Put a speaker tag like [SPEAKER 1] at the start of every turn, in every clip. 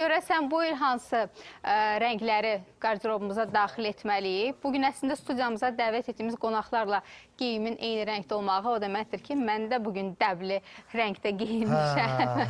[SPEAKER 1] Görəsən bu il hansı rəngləri qarderobumuza daxil etməliyik? Bugün əslində studiyamıza dəvət etdiyimiz qonaqlarla geyimin eyni rəngdə olmağı o deməkdir ki, mən də bugün dəbli rəngdə geyinmişəm.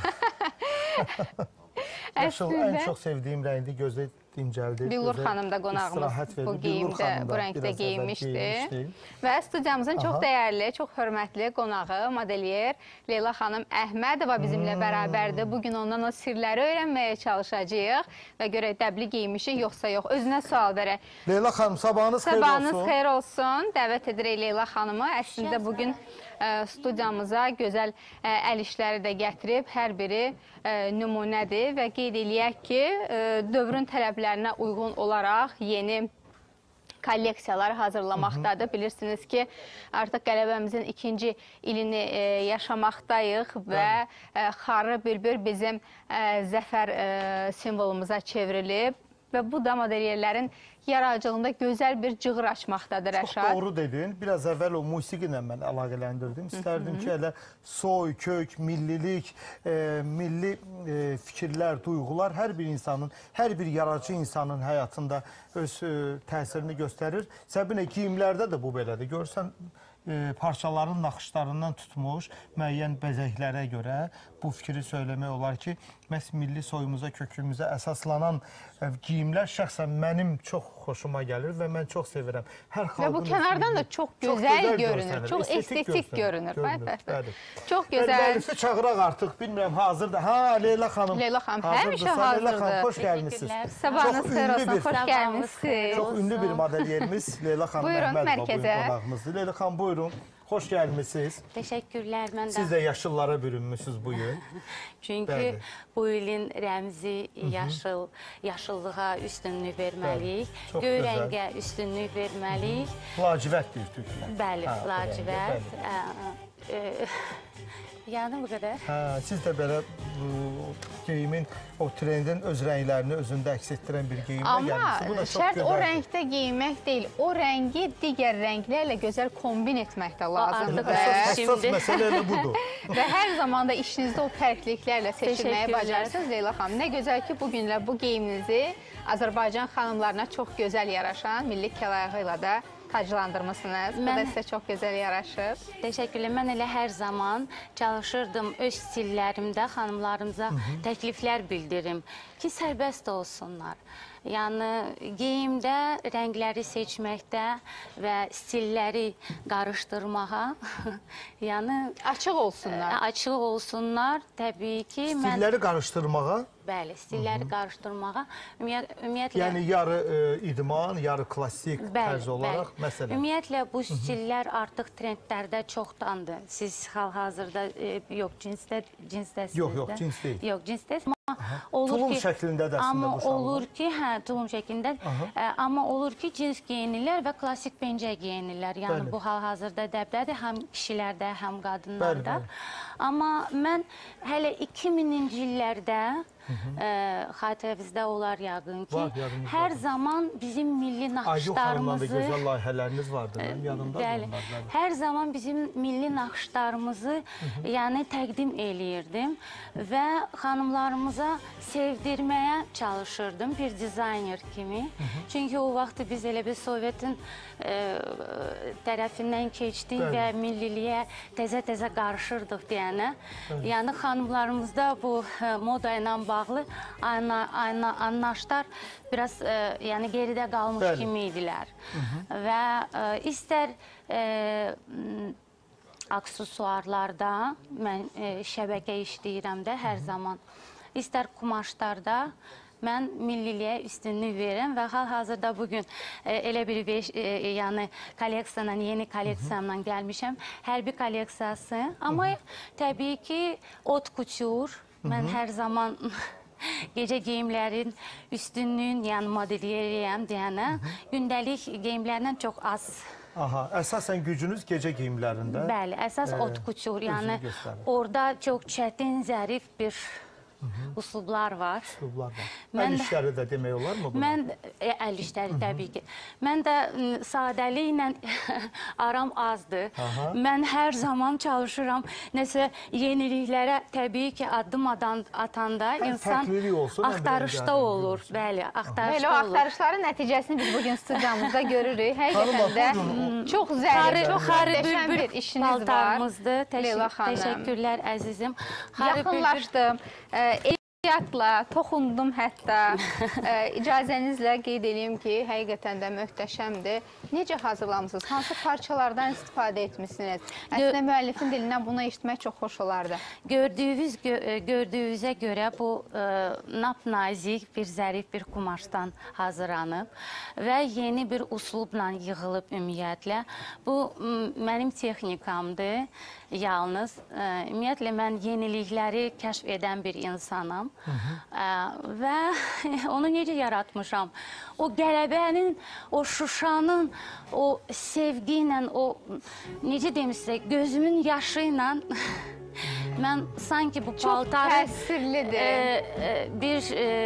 [SPEAKER 2] Ən çox sevdiyim rəngdir, gözlə dincəldir.
[SPEAKER 1] Billur xanım da qonağımız bu geyimdə, bu rəngdə geyinmişdi. Və studiyamızın çox dəyərli, çox hörmətli qonağı, modelyer Leyla xanım Əhmədova bizimlə bərabərdir. Bugün ondan o sirləri öyrənməyə çalışacağıq və görək dəbli geyinmişik yoxsa yox. Özünə sual verək.
[SPEAKER 2] Leyla xanım, sabahınız xeyir olsun.
[SPEAKER 1] Sabahınız xeyir olsun. Dəvət edirik Leyla xanımı. Əslində bugün studiyamıza gözəl əl işləri də gətirib, hər biri nümunədir və qeyd eləyək ki, dövrün tələblərinə uyğun olaraq yeni kolleksiyalar hazırlamaqdadır. Bilirsiniz ki, artıq qələbəmizin 2-ci ilini yaşamaqdayıq və xarı bülbül bizim zəfər simvolumuza çevrilib və bu da modelyerlərin yaradıcılığında gözəl bir cığır açmaqdadır, Rəşad.
[SPEAKER 2] Çox doğru dedin. Biraz əvvəl o musiqi ilə mən əlaqələndirdim. İstərdim ki, elə soy, kök, millilik, milli fikirlər, duyğular hər bir insanın, hər bir yaradıcı insanın həyatında öz təsirini göstərir. Səbinə, geyimlərdə də bu belədir. Görsən, parçaların naxışlarından tutmuş müəyyən bəzəklərə görə bu fikri söyləmək olar ki, məhz milli soyumuza, kökümüzə əsaslanan geyimlər şəxsən mənim çox xoşuma gəlir və mən çox sevirəm.
[SPEAKER 1] Və bu kənardan da çox gözəl görünür, çox estetik görünür. Çox gözəl.
[SPEAKER 2] Əlif'i çağıraq artıq, bilmirəm, hazırdır. Ha, Leyla xanım.
[SPEAKER 1] Leyla xanım, həmişə hazırdır.
[SPEAKER 2] Xoş gəlmişsiniz.
[SPEAKER 1] Sabahınız xeyir olsun, xoş gəlmişsiniz.
[SPEAKER 2] Çox ünlü bir modeliyerimiz Leyla xanım Əhmədova bugün qonağımızdır. Leyla xanım, buyurun. Xoş gəlmişsiniz.
[SPEAKER 3] Təşəkkürlər, mən də.
[SPEAKER 2] Siz də yaşıllara bürünmüşsünüz bu gün.
[SPEAKER 3] Çünki bu ilin rəmzi yaşıllığa üstünlük verməliyik. Göy rəngə üstünlük verməliyik.
[SPEAKER 2] Lacivət deyir türklər.
[SPEAKER 3] Bəli, lacivət. Yəni bu qədər.
[SPEAKER 2] Siz də belə geyimin, o trendin öz rənglərini özündə əks etdirən bir geyimdə gəlmişsiniz.
[SPEAKER 1] Amma şərt o rəngdə geyinmək deyil, o rəngi digər rənglərlə gözəl kombin etmək də lazımdır.
[SPEAKER 2] Əsas məsələ elə budur.
[SPEAKER 1] Və hər zaman da işinizdə o fərqliliklərlə seçilməyə bacarırsınız Leyla xanım. Nə gözəl ki, bugünlər bu geyiminizi Azərbaycan xanımlarına çox gözəl yaraşan milli kəlağı ilə də taclandırmışsınız. Bu da sizə çox gözəl yaraşır.
[SPEAKER 3] Təşəkkürlər. Mən elə hər zaman çalışırdım öz stillərimdə xanımlarımıza təkliflər bildirim ki, sərbəst olsunlar. Yəni, geyimdə rəngləri seçməkdə və stilləri qarışdırmağa, yəni...
[SPEAKER 1] Açıq olsunlar.
[SPEAKER 3] Açıq olsunlar, təbii ki.
[SPEAKER 2] Stilləri qarışdırmağa?
[SPEAKER 3] Bəli, stilləri qarışdırmağa. Ümumiyyətlə...
[SPEAKER 2] Yəni, yarı idman, yarı klassik tərz olaraq, məsələn.
[SPEAKER 3] Ümumiyyətlə, bu stillər artıq trendlərdə çoxdandır. Siz hal-hazırda, yox, cinsdəsiniz.
[SPEAKER 2] Yox, cins deyil.
[SPEAKER 3] Yox, cins deyil.
[SPEAKER 2] Tulum şəklindədir əslində bu şalvar.
[SPEAKER 3] Olur ki, tulum şəklindədir. Amma olur ki, cins geyinirlər və klassik pencək geyinirlər. Yəni, bu hal-hazırda dəbdədir, həm kişilərdə, həm qadınlarda. Amma mən hələ 2000-ci illərdə xatirəvizdə olar yəqin ki, hər zaman bizim milli naxışlarımızı...
[SPEAKER 2] Aygün xanımla da gözəl layihələriniz vardı, yanımdadır onlar.
[SPEAKER 3] Hər zaman bizim milli naxışlarımızı təqdim eləyirdim və xanımlarımıza sevdirməyə çalışırdım bir dizayner kimi. Çünki o vaxt biz elə bir Sovetin tərəfindən keçdik və milliliyə təzə-təzə qarışırdıq deyənə. Yəni, xanımlarımızda bu moda ilə bağlı anlayışlar biraz geridə qalmış kimi idilər. Və istər aksesuarlarda mən şəbəkə işləyirəm də hər zaman, istər kumaşlarda mən milliliyə üstünlük verirəm və hal-hazırda bugün elə bir kolleksiyanla, yeni kolleksiyamla gəlmişəm. Hərbi kolleksiyası, amma təbii ki, haute couture. Mən hər zaman gecə geyimlərin üstünlüyün, yəni modeliyeriyəm deyənə, gündəlik geyimlərdən çox az.
[SPEAKER 2] Aha, əsasən gücünüz gecə geyimlərində.
[SPEAKER 3] Bəli, əsas haute couture, yəni orada çox çətin, zərif bir uslublar var.
[SPEAKER 2] Üslublar var.
[SPEAKER 3] Mən
[SPEAKER 2] Əl
[SPEAKER 3] də-
[SPEAKER 2] işləri də demək olar mı buna?
[SPEAKER 3] Mən əl işləri təbii ki. Mən də sadəliklə aram azdır.
[SPEAKER 2] Aha.
[SPEAKER 3] Mən hər zaman çalışıram. Nəsə yeniliklərə təbii ki, addım atanda insan
[SPEAKER 2] fərqlilik olsun, həm də
[SPEAKER 3] axtarışda
[SPEAKER 2] yəni
[SPEAKER 3] olur. Bəli,
[SPEAKER 1] Elə o
[SPEAKER 3] axtarışda olur.
[SPEAKER 1] axtarışların nəticəsini biz bugün studiyamızda görürük. Həqiqətən də
[SPEAKER 2] buyurun.
[SPEAKER 1] çox zərif, çox
[SPEAKER 3] Xarı
[SPEAKER 1] möhtəşəm bir
[SPEAKER 3] bülbül
[SPEAKER 1] işiniz var.
[SPEAKER 3] paltarımızdır.
[SPEAKER 1] Leyla xanım.
[SPEAKER 3] Təşəkkürlər əzizim. Xarı bülbül
[SPEAKER 1] Yaxınlaşdım. Ehtiyatla toxundum hətta. İcazənizlə qeyd edeyim ki, həqiqətən də möhtəşəmdir. Necə hazırlamısınız? Hansı parçalardan istifadə etmişsiniz? Əslində müəllifin dilindən bunu eşitmək çox xoş olardı.
[SPEAKER 3] Gördüyünüzə görə bu napnazik bir zərif bir kumaşdan hazırlanıb və yeni bir uslubla yığılıb ümumiyyətlə. Bu mənim texnikamdır. Yalnız ümumiyyətlə mən yenilikləri kəşf edən bir insanam və onu necə yaratmışam? O qələbənin, o Şuşanın, o sevgi ilə, o necə deyim sizə, gözümün yaşı ilə mən sanki bu
[SPEAKER 1] Çox
[SPEAKER 3] paltarı
[SPEAKER 1] təsirlidir.
[SPEAKER 3] bir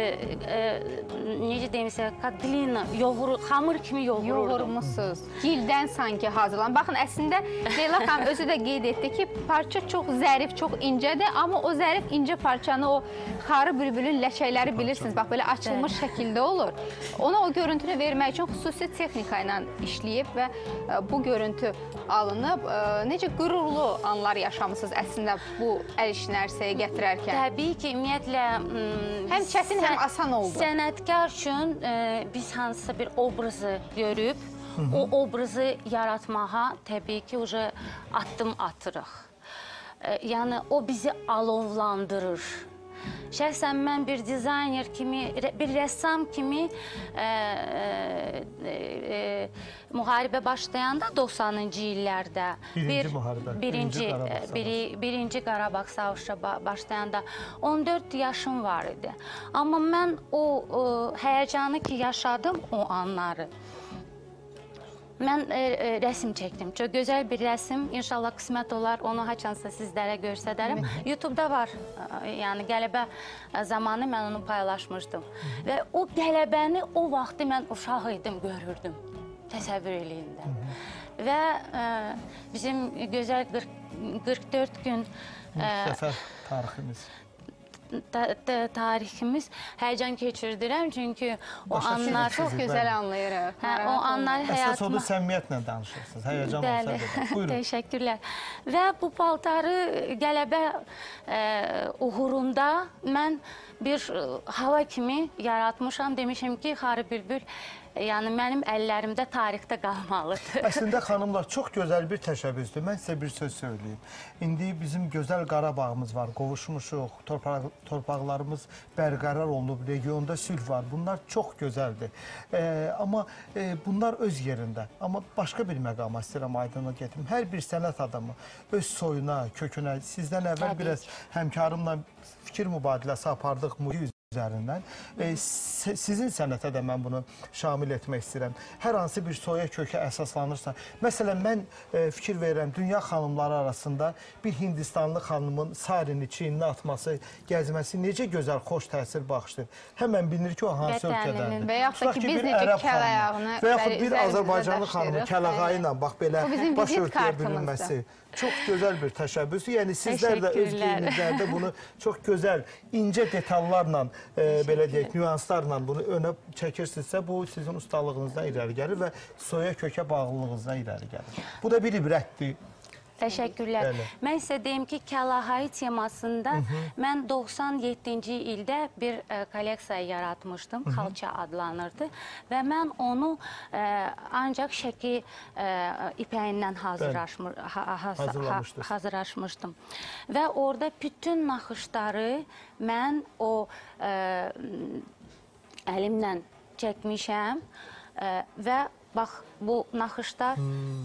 [SPEAKER 3] necə deyim sizə, katlina, xamır kimi yoğururdum.
[SPEAKER 1] Yoğurmuşsuz. Gildən sanki hazırlan. Baxın, əslində Leyla xanım özü də qeyd etdi ki, parça çox zərif, çox incədir, amma o zərif incə parçanı, o xarı bülbülün ləçəkləri bilirsiniz, bax belə açılmış şəkildə olur. Ona o görüntünü vermək üçün xüsusi texnika ilə işləyib və bu görüntü alınıb. Necə qürurlu anlar yaşamısınız əslində bu əl işini ərsəyə gətirərkən?
[SPEAKER 3] Təbii ki, ümumiyyətlə
[SPEAKER 1] Həm çətin, həm asan oldu.
[SPEAKER 3] Sənətkar üçün biz hansısa bir obrazı görüb, o obrazı yaratmağa təbii ki, addım atırıq. Yəni, o bizi alovlandırır. Şəxsən mən bir dizayner kimi, bir rəssam kimi müharibə başlayanda 90-cı illərdə
[SPEAKER 2] Birinci müharibə,
[SPEAKER 3] birinci Qarabağ savaşı başlayanda 14 yaşım var idi. Amma mən o həyəcanı ki yaşadım o anları. Mən rəsm çəkdim. Çox gözəl bir rəsm. İnşallah qismət olar, onu haçansa sizlərə göstərərəm. YouTube-da var. Yəni, qələbə zamanı mən onu paylaşmışdım. Və o qələbəni o vaxtı mən uşaq idim, görürdüm. Təsəvvür eləyin də. Və bizim gözəl 44 gün
[SPEAKER 2] Səfər tariximiz.
[SPEAKER 3] tariximiz həyecan keçirdirəm, çünki o anlar...
[SPEAKER 1] Çox gözəl anlayırıq.
[SPEAKER 3] O anlar
[SPEAKER 2] Əsas odur,
[SPEAKER 3] həyatıma...
[SPEAKER 2] səmimiyyətlə danışırsınız, həyecan olsa
[SPEAKER 3] Bəli,
[SPEAKER 2] belə. Buyurun.
[SPEAKER 3] təşəkkürlər. Və bu paltarı qələbə uğurunda mən bir hava kimi yaratmışam. Demişim ki, Xarı bülbül yəni mənim əllərimdə tarixdə qalmalıdır.
[SPEAKER 2] Əslində xanımlar, çox gözəl bir təşəbbüsdür. Mən sizə bir söz söyleyeyim. İndi bizim gözəl Qarabağımız var, qovuşmuşuq, torpaqlarımız bərqərar olunub, regionda sülh var. Bunlar çox gözəldir. Amma bunlar öz yerində. Amma başqa bir məqama istəyirəm aydınlıq gətirim. Hər bir sənət adamı öz soyuna, kökünə, sizdən əvvəl biraz həmkarımla fikir mübadiləsi apardıq müzik üzərindən. Sizin sənətə də mən bunu şamil etmək istəyirəm. Hər hansı bir soya kökə əsaslanırsa, məsələn, mən fikir verirəm, dünya xanımları arasında bir Hindistanlı xanımın sarini çiyinini atması, gəzməsi necə gözəl, xoş təsir bağışlayır. Həmən bilinir ki, o hansı ölkədəndir.
[SPEAKER 1] Və yaxud da ki, biz necə kəl ayağını
[SPEAKER 2] və yaxud bir Azərbaycanlı xanımın kəlağayı ilə bax belə baş örtüyə bürünməsi. Çox gözəl bir təşəbbüs. Yəni, sizlər də öz geyimizlərdə bunu çox gözəl, incə detallarla, belə deyək, nüanslarla bunu önə çəkirsinizsə, bu sizin ustalığınızdan irəli gəlir və soya kökə bağlılığınızdan irəli gəlir. Bu da bir ibrətdir.
[SPEAKER 3] Təşəkkürlər.
[SPEAKER 2] Bəli.
[SPEAKER 3] Mən sizə deyim ki, Kəlahayı temasında mən 97-ci ildə bir kolleksiya yaratmışdım, xalça adlanırdı və mən onu ancaq şəki ipəyindən hazırlaşmışdım. Və orada bütün naxışları mən o əlimlə çəkmişəm və bax, bu naxışlar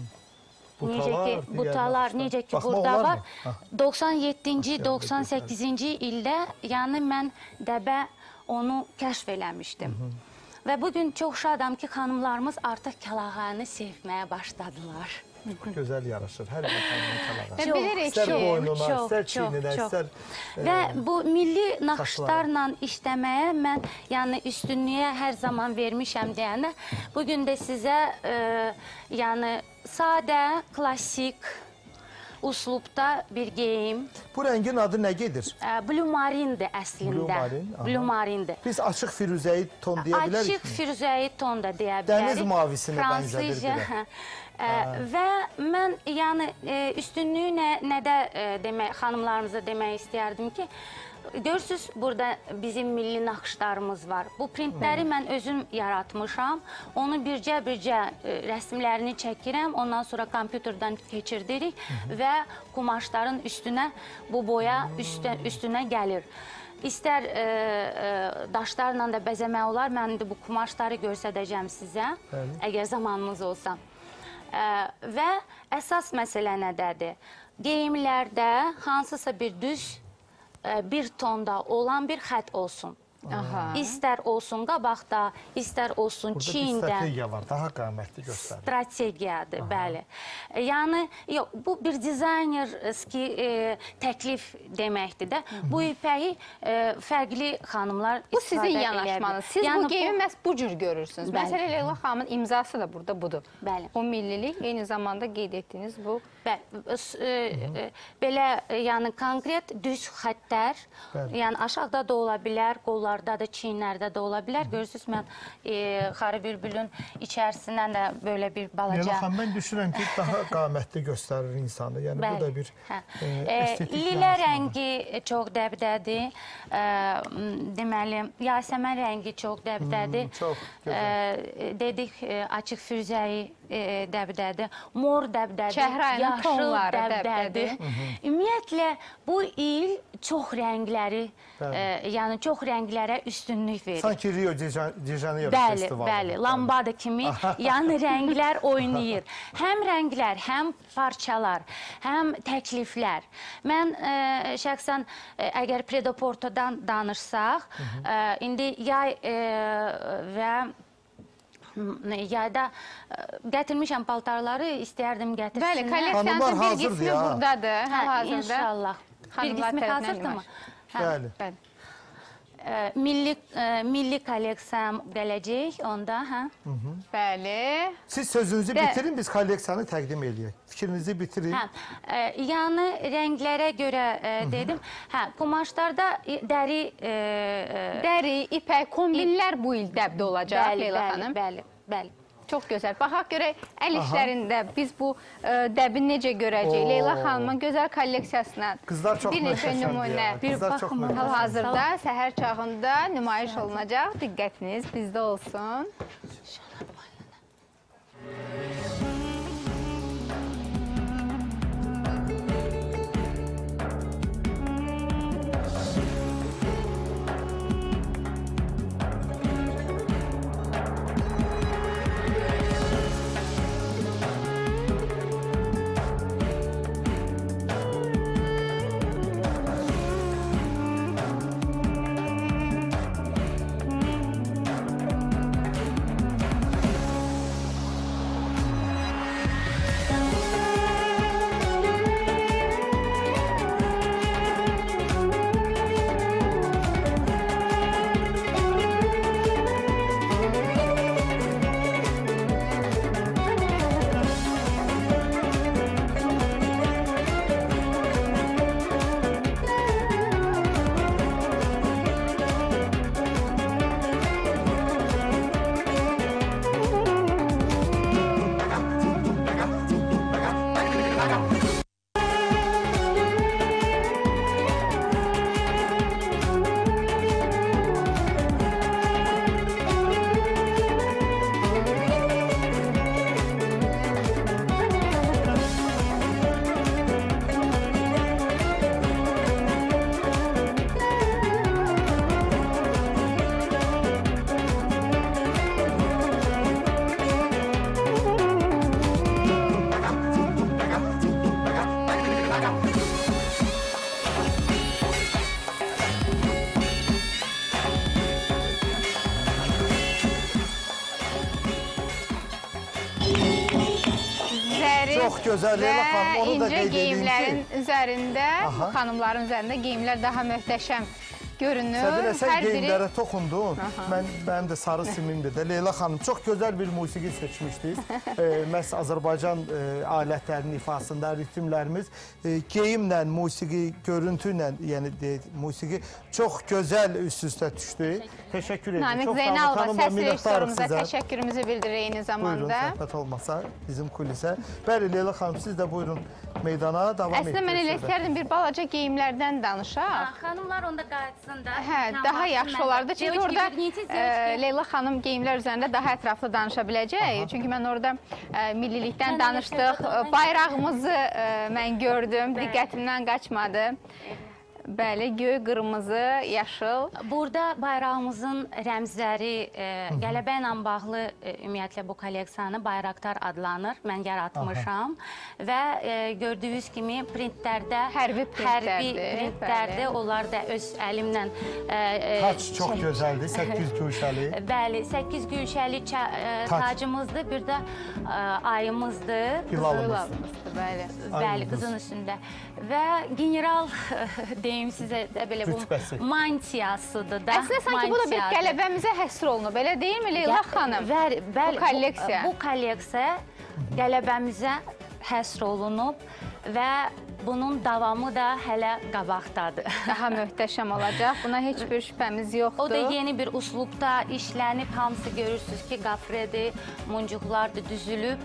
[SPEAKER 3] necə ki burada var. 97-ci, 98-ci ildə, yəni mən dəbə onu kəşf eləmişdim. Və bugün çox şadam ki, xanımlarımız artıq kəlağayını sevməyə başladılar.
[SPEAKER 2] çox gözəl yaraşır. Hər bir xanıma kəlağa.
[SPEAKER 1] Və bilirik
[SPEAKER 2] İstər
[SPEAKER 1] ki,
[SPEAKER 2] boynuna,
[SPEAKER 3] çox,
[SPEAKER 2] istər
[SPEAKER 3] çox,
[SPEAKER 2] çiyninə,
[SPEAKER 3] çox.
[SPEAKER 2] istər
[SPEAKER 3] Və bu milli naxışlarla işləməyə mən yəni üstünlüyə hər zaman vermişəm deyənə, bugün də sizə yəni sadə, klassik uslubda bir geyim.
[SPEAKER 2] Bu rəngin adı nə gedir?
[SPEAKER 3] Blue marindir əslində.
[SPEAKER 2] Blue marin, aha.
[SPEAKER 3] Blue marindir.
[SPEAKER 2] Biz açıq firuzəyi ton deyə bilərik
[SPEAKER 3] Açıq
[SPEAKER 2] mi?
[SPEAKER 3] firuzəyi ton da deyə bilərik.
[SPEAKER 2] Dəniz mavisinə bənzədir
[SPEAKER 3] Fransızca,
[SPEAKER 2] belə.
[SPEAKER 3] Və mən yəni üstünlüyü nədə demək, xanımlarımıza demək istəyərdim ki, görürsünüz, burada bizim milli naxışlarımız var. Bu printləri mən özüm yaratmışam. Onu bircə-bircə rəsmlərini çəkirəm. Ondan sonra kompüterdən keçirdirik və kumaşların üstünə bu boya üstünə gəlir. İstər daşlarla da bəzəmək olar. Mən indi bu kumaşları göstərəcəm sizə, əgər zamanımız olsa. Və əsas məsələ nədədir? Geyimlərdə hansısa bir düz bir tonda olan bir xət olsun. İstər olsun qabaqda, istər olsun
[SPEAKER 2] Burada bir
[SPEAKER 3] çiyində.
[SPEAKER 2] strategiya var, daha qamətli göstərir.
[SPEAKER 3] Strategiyadır, bəli. Yəni, bu bir dizayner təklif deməkdir də. Bu ipəyi fərqli xanımlar
[SPEAKER 1] Bu
[SPEAKER 3] istifadə
[SPEAKER 1] sizin
[SPEAKER 3] edə
[SPEAKER 1] yanaşmanız.
[SPEAKER 3] bilər.
[SPEAKER 1] Siz
[SPEAKER 3] Yəni
[SPEAKER 1] bu geyimi məhz bu cür görürsünüz.
[SPEAKER 3] Bəli.
[SPEAKER 1] Məsələn, Leyla xanımın imzası da burada budur.
[SPEAKER 3] Bəli.
[SPEAKER 1] O millilik, eyni zamanda qeyd etdiyiniz bu.
[SPEAKER 3] Belə, yəni konkret düz xəttlər, yəni aşağıda da ola bilər, qollarda da, çiyinlərdə də ola bilər. Görürsünüz, mən Xarı Bülbülün içərisindən də belə bir balaca...
[SPEAKER 2] Leyla xanım, mən düşünürəm ki, daha qamətli göstərir insanı. Yəni, bu da bir estetik
[SPEAKER 3] Lilə
[SPEAKER 2] yansımadır.
[SPEAKER 3] rəngi çox dəbdədir. Deməli, yasəmən rəngi çox dəbdədir.
[SPEAKER 2] Çox gözəl.
[SPEAKER 3] Dedik, açıq firuzəyi dəbdədir. Mor dəbdədir.
[SPEAKER 1] Çəhrayının
[SPEAKER 3] yaşıl
[SPEAKER 1] tonları
[SPEAKER 3] dəbdədir. Ümumiyyətlə, bu il çox rəngləri, yəni çox rənglərə üstünlük verir.
[SPEAKER 2] Sanki Rio de Janeiro
[SPEAKER 3] Bəli,
[SPEAKER 2] festivalı.
[SPEAKER 3] bəli, lambada kimi, yəni rənglər oynayır. Həm rənglər, həm parçalar, həm təkliflər. Mən şəxsən, əgər Predaportodan danışsaq, indi yay və yayda gətirmişəm paltarları, istəyərdim gətirsinlər.
[SPEAKER 1] Bəli, kolleksiyanın bir qismi buradadır. Hal-hazırda.
[SPEAKER 3] İnşallah. Bir qismi hazırdır mı?
[SPEAKER 2] Bəli.
[SPEAKER 3] Milli kolleksiyam gələcək onda, hə?
[SPEAKER 1] Bəli.
[SPEAKER 2] Siz sözünüzü bitirin, biz kolleksiyanı təqdim edəyik. Fikrinizi bitirin.
[SPEAKER 3] Yəni, rənglərə görə dedim. Kumaşlarda dəri...
[SPEAKER 1] Dəri, ipək, kombinlər bu il dəbdə olacaq, Leyla xanım.
[SPEAKER 3] Bəli.
[SPEAKER 1] Çox gözəl. Baxaq görək, əl işlərində biz bu dəbi necə görəcəyik? Leyla xanımın gözəl kolleksiyasına bir neçə nümunə hal-hazırda səhər çağında nümayiş olunacaq. Diqqətiniz bizdə olsun.
[SPEAKER 2] Çox gözəl Leyla xanım, onu da
[SPEAKER 1] incə
[SPEAKER 2] qeyd edeyim
[SPEAKER 1] geyimlərin
[SPEAKER 2] ki.
[SPEAKER 1] üzərində,
[SPEAKER 2] Aha.
[SPEAKER 1] bu xanımların üzərində geyimlər daha möhtəşəm görünür.
[SPEAKER 2] Səbinə, sən
[SPEAKER 1] Hər biri
[SPEAKER 2] geyimlərə toxundun. Mənim də sarı simimdir də. Leyla xanım, çox gözəl bir musiqi seçmişdiniz. Məhz Azərbaycan alətlərinin ifasında ritmlərimiz geyimlə, musiqi, görüntü ilə, yəni musiqi çox gözəl üst-üstə düşdü. Təşəkkür edirəm.
[SPEAKER 1] Namiq
[SPEAKER 2] Çox
[SPEAKER 1] Zeynalova
[SPEAKER 2] xanımlar,
[SPEAKER 1] səs
[SPEAKER 2] minnətdarıq
[SPEAKER 1] rejissorumuza
[SPEAKER 2] sizə.
[SPEAKER 1] təşəkkürümüzü bildiririk eyni
[SPEAKER 2] Buyurun,
[SPEAKER 1] zamanda.
[SPEAKER 2] söhbət olmasa bizim kulisə. Bəli, Leyla xanım, siz də buyurun meydana davam edin.
[SPEAKER 1] Əslində mən elə istərdim bir balaca geyimlərdən danışaq.
[SPEAKER 3] Xanımlar onda qayıtsın da.
[SPEAKER 1] Hə, daha yaxşı olardı. Çünki orada Leyla xanım geyimlər üzərində daha ətraflı danışa biləcək. Çünki mən orada millilikdən danışdıq. Bayrağımızı mən gördüm, diqqətimdən qaçmadı. Bəli, göy, qırmızı, yaşıl.
[SPEAKER 3] Burada bayrağımızın rəmzləri, qələbə ilə bağlı ümumiyyətlə bu kolleksiyanı Bayraktar adlanır. Mən yaratmışam. Və gördüyünüz kimi printlərdə
[SPEAKER 1] Hərbi
[SPEAKER 3] printlərdir. Onlar da öz əlimlə
[SPEAKER 2] Taç çox gözəldir, 8 güşəli.
[SPEAKER 3] Bəli, 8 güşəli tacımızdır. Bir də ayımızdır.
[SPEAKER 2] Hilalımız.
[SPEAKER 1] Bəli.
[SPEAKER 3] Bəli, qızın üstündə. Və general deyim sizə də belə bu
[SPEAKER 2] Rütbəsi.
[SPEAKER 3] mantiyasıdır da.
[SPEAKER 1] Əslində sanki bu da bir qələbəmizə həsr olunub, elə deyilmi Leyla xanım?
[SPEAKER 3] Bəli,
[SPEAKER 1] Bu kolleksiya.
[SPEAKER 3] Bu kolleksiya qələbəmizə həsr olunub və bunun davamı da hələ qabaqdadır.
[SPEAKER 1] Daha möhtəşəm olacaq. Buna heç bir şübhəmiz yoxdur.
[SPEAKER 3] O da yeni bir üslubda işlənib, hamısı görürsünüz ki, qafredir, muncuqlardır, düzülüb.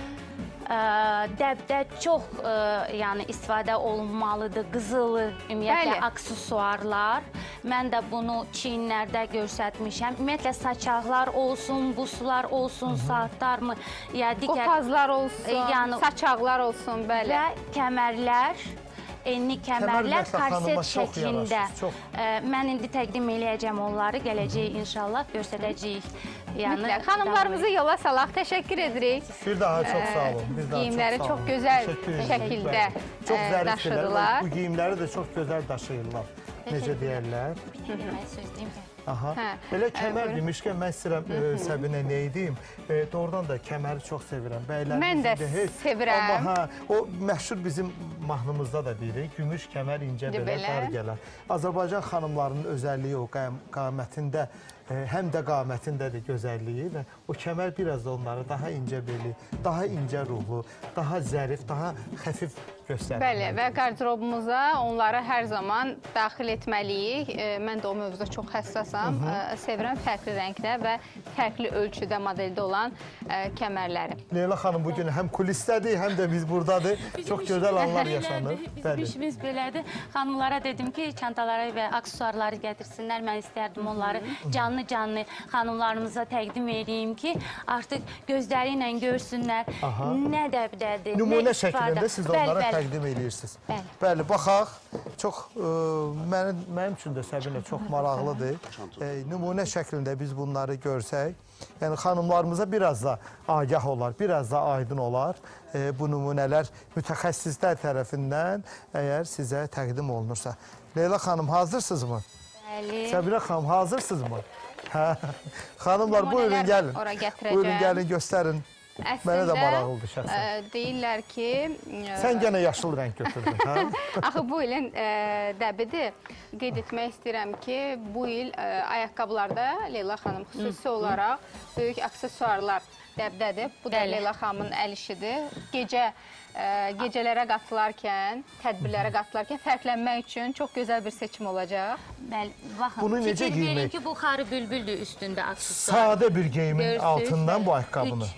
[SPEAKER 3] Dəbdə çox yəni istifadə olunmalıdır, qızılı, ümumiyyətlə aksesuarlar. Mən də bunu çiyinlərdə göstərmişəm. Ümumiyyətlə saçaqlar olsun, buslar olsun, saatlarmı, ya digər
[SPEAKER 1] Qopazlar olsun, saçaqlar olsun, bəli.
[SPEAKER 3] və kəmərlər. Enli kəmərlər korset şəklində. Mən indi təqdim eləyəcəm onları, gələcək inşallah göstərəcəyik.
[SPEAKER 1] Mütləq. Xanımlarımızı yola salaq, təşəkkür edirik.
[SPEAKER 2] Bir daha çox sağ olun.
[SPEAKER 1] Geyimləri çox gözəl şəkildə daşıdılar.
[SPEAKER 2] Bu geyimləri də çox gözəl daşıyırlar. Necə deyərlər?
[SPEAKER 3] Söz deyim ki.
[SPEAKER 2] Aha. Elə kəmər demişkən, mən istəyirəm Səbinə nə edeyim? Doğrudan da kəməri çox sevirəm.
[SPEAKER 1] Mən də sevirəm.
[SPEAKER 2] Amma o məşhur bizim mahnımızda da deyirik, gümüş kəmər incə belə dar gələr. Azərbaycan xanımlarının özəlliyi o qamətində, həm də qamətindədir gözəlliyi və o kəmər biraz da onları daha incə beli, daha incə ruhlu, daha zərif, daha xəfif göstərir.
[SPEAKER 1] Bəli, və qarderobumuza onları hər zaman daxil etməliyik. Mən də o mövzuda çox həssasam. Sevirəm fərqli rəngdə və fərqli ölçüdə, modeldə olan kəmərləri.
[SPEAKER 2] Leyla xanım bugün həm kulisdədir, həm də biz buradadır. Çox gözəl anlar yaşanır.
[SPEAKER 3] Bizim işimiz belədir. Xanımlara dedim ki, çantaları və aksesuarları gətirsinlər. Mən istərdim onları canlı xanımlarımıza təqdim edeyim ki, artıq gözləri ilə görsünlər nə dəbdədir,
[SPEAKER 2] nümunə şəklində siz onlara təqdim edirsiniz. Bəli, baxaq. Çox, mənim üçün də Səbinə çox maraqlıdır. Nümunə şəklində biz bunları görsək, yəni xanımlarımıza biraz da agah olar, biraz da aydın olar. Bu nümunələr mütəxəssislər tərəfindən əgər sizə təqdim olunursa. Leyla xanım, hazırsınızmı?
[SPEAKER 3] Bəli.
[SPEAKER 2] Səbinə xanım, hazırsınızmı? Xanımlar, buyurun gəlin. Buyurun gəlin, göstərin. Mənə də maraqlıdır şəxsən.
[SPEAKER 1] Deyirlər ki...
[SPEAKER 2] Sən gənə yaşıl rəng götürdün, hə?
[SPEAKER 1] Axı bu ilin dəbidir. Qeyd etmək istəyirəm ki, bu il ayaqqabılarda Leyla xanım xüsusi olaraq böyük aksesuarlar dəbdədir. Bu da Leyla xanımın əl işidir. Gecələrə qatılarkən, tədbirlərə qatılarkən fərqlənmək üçün çox gözəl bir seçim olacaq.
[SPEAKER 3] Bəli, baxın.
[SPEAKER 2] Bunu necə giymək?
[SPEAKER 3] ki, bu xarı bülbüldür üstündə aksesuar.
[SPEAKER 2] Sadə bir geyimin altından bu ayaqqabını.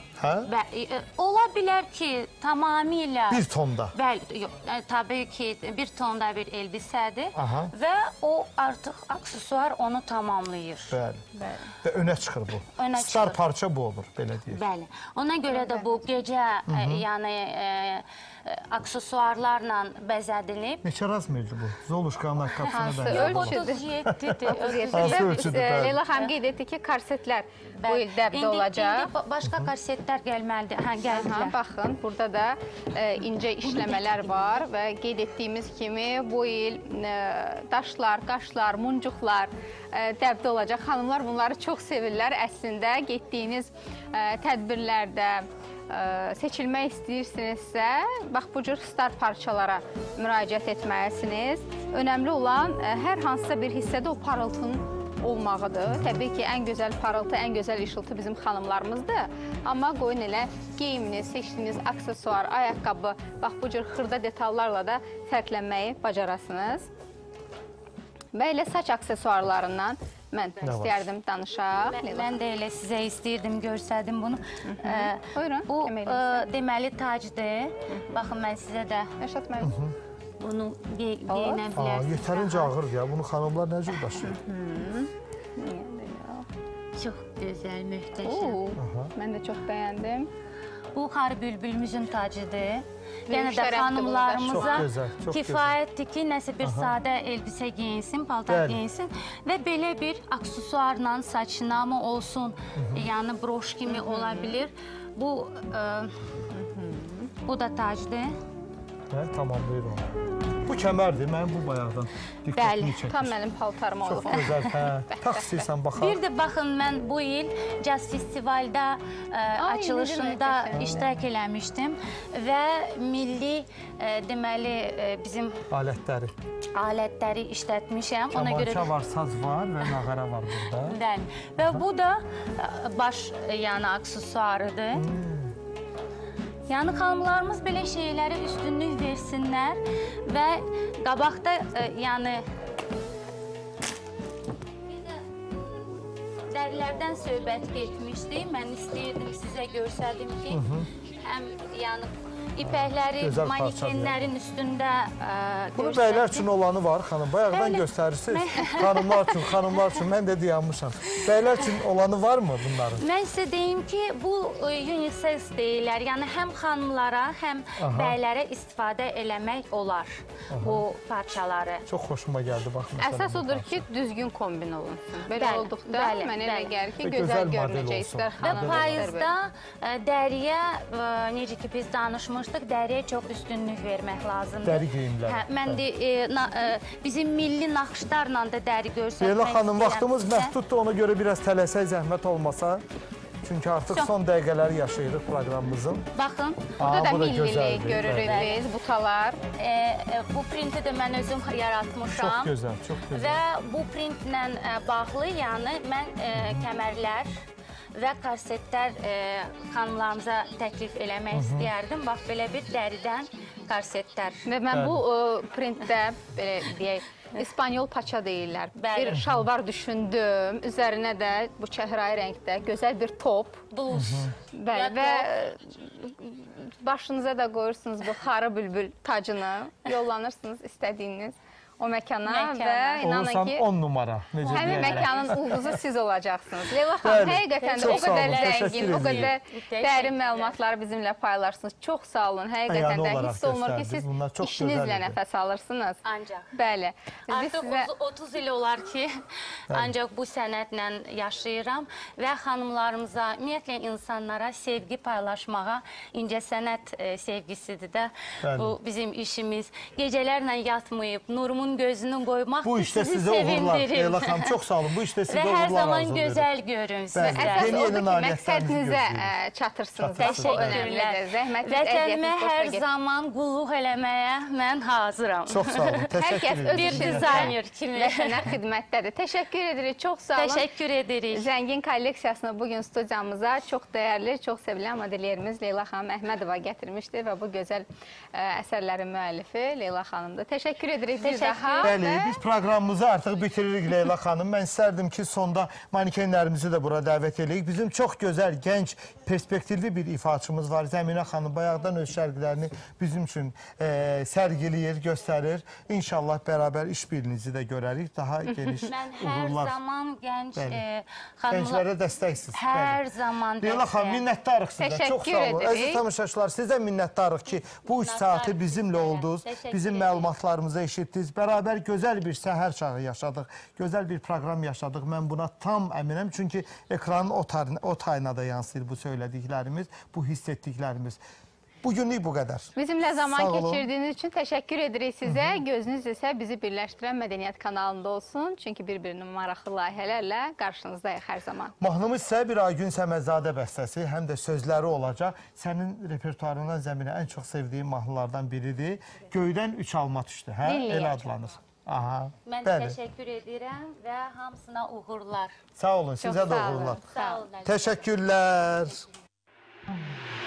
[SPEAKER 3] Ola bilər ki, tamamilə...
[SPEAKER 2] Bir tonda.
[SPEAKER 3] Bəli, yox, tabii ki, bir tonda bir elbisədir və o artıq aksesuar onu tamamlayır.
[SPEAKER 2] Bəli. Və önə çıxır bu. Star parça bu olur, belə deyək.
[SPEAKER 3] Bəli. Ona görə də bu gecə, yəni aksesuarlarla bəzədilib.
[SPEAKER 2] Neçə razmerdir bu? Zoluşkanın ayaqqabısına bənzər.
[SPEAKER 3] 37-dir.
[SPEAKER 1] Leyla xanım qeyd etdi ki, korsetlər bu il dəbdə olacaq.
[SPEAKER 3] İndi başqa korsetlər gəlməlidir. Gəldilər.
[SPEAKER 1] Baxın, burada da incə işləmələr var və qeyd etdiyimiz kimi bu il daşlar, qaşlar, muncuqlar dəbdə olacaq. Xanımlar bunları çox sevirlər. Əslində getdiyiniz tədbirlərdə seçilmək istəyirsinizsə, bax bu cür star parçalara müraciət etməlisiniz. Önəmli olan hər hansısa bir hissədə o parıltının olmağıdır. Təbii ki, ən gözəl parıltı, ən gözəl işıltı bizim xanımlarımızdır. Amma qoyun elə geyiminiz, seçdiyiniz aksesuar, ayaqqabı, bax bu cür xırda detallarla da fərqlənməyi bacarasınız. Və elə saç aksesuarlarından mən istəyərdim danışaq.
[SPEAKER 3] Mən də elə sizə istəyirdim, görsədim bunu.
[SPEAKER 1] Buyurun,
[SPEAKER 3] Bu deməli tacdır. Baxın, mən sizə də
[SPEAKER 1] Rəşad müəllim.
[SPEAKER 3] bunu geyinə bilərsiniz.
[SPEAKER 2] Yetərincə ağır ya. Bunu xanımlar nə cür daşıyır?
[SPEAKER 3] Çox gözəl, möhtəşəm.
[SPEAKER 1] Mən də çox bəyəndim.
[SPEAKER 3] Bu xarı bülbülümüzün tacıdır. Yəni də
[SPEAKER 1] şərəfdir
[SPEAKER 3] xanımlarımıza
[SPEAKER 2] Çox gözəl, çox
[SPEAKER 3] kifayətdir ki, nəsə bir sadə elbisə geyinsin, paltar geyinsin və belə bir aksesuarla saçına mı olsun, yəni broş kimi ola bilir. Bu da tacdır.
[SPEAKER 2] Tamamlayır onu. Bu kəmərdir, mənim bu bayaqdan diqqətimi çəkmiş.
[SPEAKER 1] Tam mənim paltarım
[SPEAKER 2] Çox
[SPEAKER 1] olub.
[SPEAKER 2] gözəl, tax istəyirsən baxaq.
[SPEAKER 3] Bir də baxın, mən bu il Caz Festivalda açılışında iştirak eləmişdim və milli, deməli, bizim alətləri işlətmişəm.
[SPEAKER 2] Kamança var, saz var və nağara var burada.
[SPEAKER 3] Və bu da baş, yəni aksesuarıdır. Yəni xanımlarımız belə şeylərə üstünlük versinlər və qabaqda, yəni dərilərdən söhbət getmişdi. Mən istəyirdim sizə görsədim ki, həm yəni ipəkləri manekenlərin üstündə görsədim.
[SPEAKER 2] Bunu bəylər üçün olanı var, xanım. Bayaqdan göstərirsiniz. Xanımlar üçün. Mən də dayanmışam. Bəylər üçün olanı varmı bunların?
[SPEAKER 3] Mən sizə deyim ki, bu unisex deyirlər. Yəni, həm xanımlara, həm bəylərə istifadə eləmək olar bu parçaları.
[SPEAKER 2] Çox xoşuma gəldi, bax.
[SPEAKER 1] Əsas odur ki, düzgün kombin olunsun. Belə olduqda mənə elə gəlir ki, gözəl görünəcək istər xanım.
[SPEAKER 3] Və payızda dəriyə, necə ki, biz danışmışdıq, dəriyə çox üstünlük vermək lazımdır.
[SPEAKER 2] Dəri geyimlər.
[SPEAKER 3] Mən də bizim milli naxışlarla da dəri görsətmək istəyirəm.
[SPEAKER 2] Leyla xanım, vaxtımız məhduddur, ona görə biraz tələsək, zəhmət olmasa. Çünki artıq son dəqiqələri yaşayırıq proqramımızın.
[SPEAKER 3] Baxın.
[SPEAKER 1] Burada da millilik görürük biz, butalar.
[SPEAKER 3] Bu printi də mən özüm yaratmışam.
[SPEAKER 2] Çox gözəl, çox gözəl.
[SPEAKER 3] Və bu printlə bağlı, yəni mən kəmərlər və korsetlər xanımlarımıza təklif eləmək istəyərdim. Bax, belə bir dəridən korsetlər.
[SPEAKER 1] Və mən bu printdə, belə deyək, İspanyol paça deyirlər. Bir şalvar düşündüm. Üzərinə də bu çəhrayı rəngdə gözəl bir top.
[SPEAKER 3] Bluz.
[SPEAKER 1] Bəli, və başınıza da qoyursunuz bu xarı bülbül tacını. Yollanırsınız istədiyiniz o məkana və inanın ki,
[SPEAKER 2] olursan 10 numara.
[SPEAKER 1] Həmin məkanın ulduzu siz olacaqsınız. Leyla xanım, həqiqətən də o qədər zəngin, o qədər dərin məlumatları bizimlə paylarsınız. Çox sağ olun, həqiqətən də hiss olunur ki, siz işinizlə nəfəs alırsınız.
[SPEAKER 3] Ancaq.
[SPEAKER 1] Bəli.
[SPEAKER 3] Artıq 30 il olar ki, ancaq bu sənətlə yaşayıram və xanımlarımıza, ümumiyyətlə insanlara sevgi paylaşmağa, incəsənət sevgisidir də bu bizim işimiz. Gecələrlə yatmayıb, Nurumun gözünü qoymaq
[SPEAKER 2] bu işdə sizə uğurlar. Leyla xanım, çox sağ olun. Bu işdə sizə uğurlar
[SPEAKER 3] arzulayırıq. Və hər zaman
[SPEAKER 2] arzulayırıq.
[SPEAKER 3] gözəl görün sizlər.
[SPEAKER 1] Əsas odur ki, məqsədinizə çatırsınız.
[SPEAKER 3] Təşəkkürlər. Vətənimə hər zaman qulluq eləməyə mən hazıram.
[SPEAKER 2] Çox sağ olun. Təşəkkür edirik.
[SPEAKER 3] Bir dizayner kimi.
[SPEAKER 1] Vətənə xidmətdədir. Təşəkkür edirik. Çox sağ olun.
[SPEAKER 3] Təşəkkür edirik.
[SPEAKER 1] Zəngin kolleksiyasını bugün studiyamıza çox dəyərli, çox sevilən modelyerimiz Leyla xanım Əhmədova gətirmişdi və bu gözəl əsərlərin müəllifi Leyla xanımdır. Təşəkkür edirik.
[SPEAKER 2] Bəli, biz proqramımızı artıq bitiririk Leyla xanım. Mən istərdim ki, sonda manikenlərimizi də bura dəvət edək. Bizim çox gözəl, gənc, perspektivli bir ifaçımız var. Zəminə xanım bayaqdan öz şərqlərini bizim üçün sərgiləyir, göstərir. İnşallah bərabər işbirliğinizi də görərik. Daha geniş uğurlar.
[SPEAKER 3] Mən hər zaman gənc
[SPEAKER 2] gənclərə dəstəksiniz.
[SPEAKER 3] Hər zaman dəstək.
[SPEAKER 2] Leyla xanım, minnətdarıq sizdən. Çox sağ olun. Əziz tamaşaçılar, sizdən minnətdarıq ki, bu 3 saati bizimlə oldunuz. Bizim məlumatlarımıza eşitdiniz. Bərabər gözəl bir səhər çağı yaşadıq. Gözəl bir proqram yaşadıq. Mən buna tam əminəm. Çünki ekranın o tayına da yansıyır bu söylədiklərimiz, bu hiss etdiklərimiz. Bugünlük bu qədər.
[SPEAKER 1] Bizimlə zaman
[SPEAKER 2] Sağ olun.
[SPEAKER 1] keçirdiyiniz üçün təşəkkür edirik sizə. Gözünüz isə bizi birləşdirən Mədəniyyət kanalında olsun. Çünki bir-birinin maraqlı layihələrlə qarşınızdayıq hər zaman.
[SPEAKER 2] Mahnımız isə bir Aygün Səmədzadə bəstəsi, həm də sözləri olacaq. Sənin repertuarından zəminə ən çox sevdiyin mahnılardan biridir. Göydən 3 alma düşdü, hə?
[SPEAKER 1] Dinləyək.
[SPEAKER 2] Elə adlanır. Aha,
[SPEAKER 3] Mən
[SPEAKER 2] bəli.
[SPEAKER 3] təşəkkür edirəm və hamısına uğurlar.
[SPEAKER 2] Sağ olun, sizə də
[SPEAKER 1] sağ olun.
[SPEAKER 2] uğurlar.
[SPEAKER 3] Sağ olun.
[SPEAKER 2] Təşəkkürlər.